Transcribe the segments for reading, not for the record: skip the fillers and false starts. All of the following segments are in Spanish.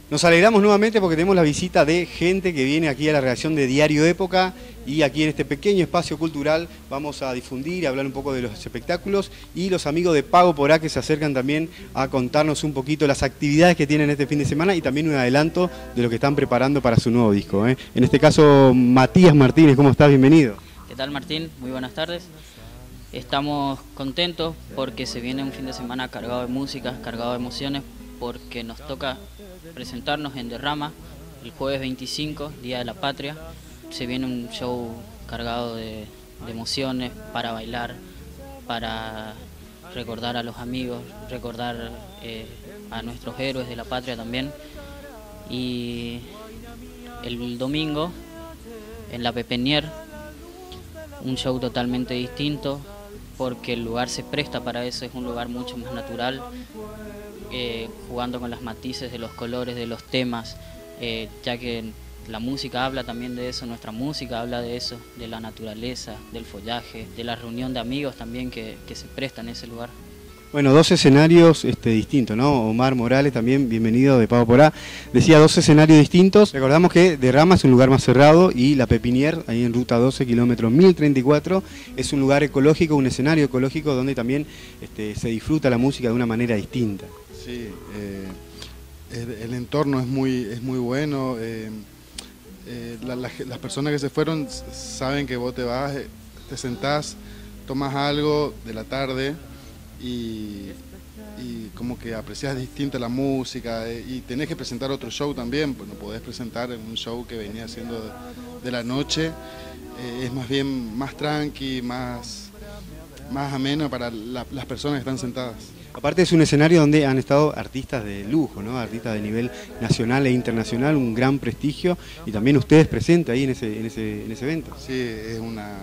Nos alegramos nuevamente porque tenemos la visita de gente que viene aquí a la redacción de Diario Época y aquí en este pequeño espacio cultural vamos a difundir y hablar un poco de los espectáculos y los amigos de Pago por A que se acercan también a contarnos un poquito las actividades que tienen este fin de semana y también un adelanto de lo que están preparando para su nuevo disco. En este caso, Matías Martínez, ¿cómo estás? Bienvenido. ¿Qué tal, Martín? Muy buenas tardes. Estamos contentos porque se viene un fin de semana cargado de música, cargado de emociones, porque nos toca presentarnos en Derrama el jueves 25, Día de la Patria. Se viene un show cargado de emociones para bailar, para recordar a los amigos, recordar a nuestros héroes de la patria también. Y el domingo en la Pepenier, un show totalmente distinto porque el lugar se presta para eso, es un lugar mucho más natural, jugando con los matices de los colores, de los temas, ya que la música habla también de eso, nuestra música habla de eso, de la naturaleza, del follaje, de la reunión de amigos también que se presta en ese lugar. Bueno, dos escenarios distintos, ¿no? Omar Morales también, bienvenido de Pago por A. Decía dos escenarios distintos. Recordamos que Derrama es un lugar más cerrado y la Pepinier, ahí en ruta 12, kilómetro 1034, es un lugar ecológico, un escenario ecológico donde también se disfruta la música de una manera distinta. Sí, el entorno es muy bueno. Las personas que se fueron saben que vos te vas, te sentás, tomas algo de la tarde y como que aprecias distinta la música y tenés que presentar otro show también, pues no podés presentar un show que venía siendo de la noche, es más bien más tranqui, más ameno para las personas que están sentadas. Aparte es un escenario donde han estado artistas de lujo, ¿no? Artistas de nivel nacional e internacional, un gran prestigio y también ustedes presentes ahí en ese evento. Sí, es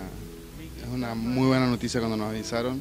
una muy buena noticia cuando nos avisaron.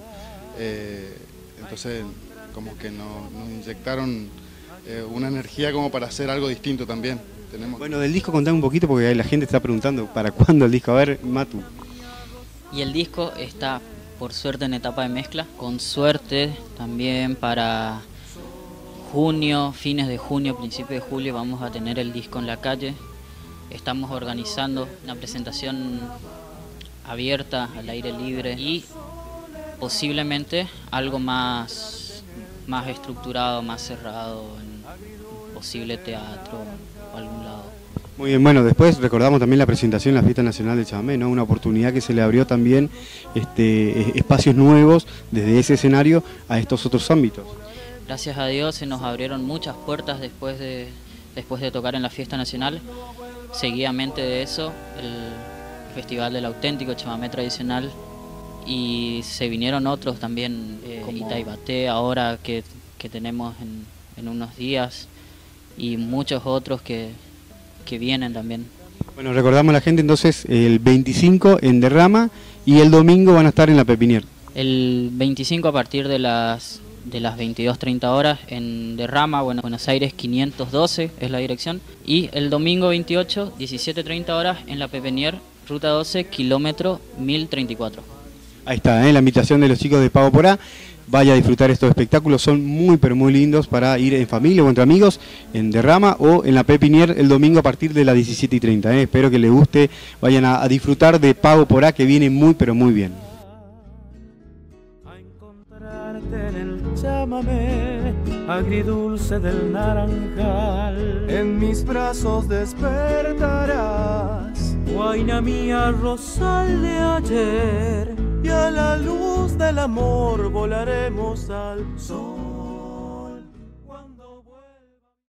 Entonces como que nos inyectaron una energía como para hacer algo distinto también. Bueno, del disco contame un poquito porque la gente está preguntando ¿para cuándo el disco? A ver, Matu. Y el disco está por suerte en etapa de mezcla, con suerte también para junio, fines de junio, principios de julio vamos a tener el disco en la calle. Estamos organizando una presentación abierta, al aire libre y posiblemente algo más estructurado, más cerrado, en posible teatro o algún lado. Muy bien, bueno, después recordamos también la presentación en la Fiesta Nacional del Chamamé, ¿no? Una oportunidad que se le abrió también espacios nuevos desde ese escenario a estos otros ámbitos. Gracias a Dios se nos abrieron muchas puertas después de tocar en la Fiesta Nacional. Seguidamente de eso, el Festival del Auténtico Chamamé Tradicional, y se vinieron otros también, como Itaibaté ahora que tenemos en unos días, y muchos otros que vienen también. Bueno, recordamos a la gente entonces el 25 en Derrama y el domingo van a estar en la Pepinier. El 25 a partir de las 22:30 horas en Derrama, Buenos Aires 512 es la dirección, y el domingo 28, 17:30 horas en la Pepinier, ruta 12, kilómetro 1034. Ahí está, la invitación de los chicos de Pago por A. Vaya a disfrutar estos espectáculos, son muy pero muy lindos para ir en familia o entre amigos en Derrama o en la Pepinier el domingo a partir de las 17:30. Espero que les guste, vayan a disfrutar de Pago por A que viene muy pero muy bien. A encontrarte en el chamamé agridulce del naranjal, en mis brazos despertarás, guaina mía, rosal de ayer, y a la luz del amor volaremos al sol.